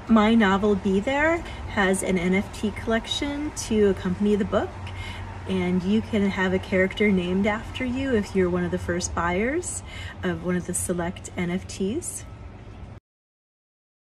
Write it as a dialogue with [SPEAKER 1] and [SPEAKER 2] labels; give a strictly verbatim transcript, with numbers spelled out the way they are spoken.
[SPEAKER 1] My novel Be There has an N F T collection to accompany the book, and you can have a character named after you if you're one of the first buyers of one of the select N F Ts.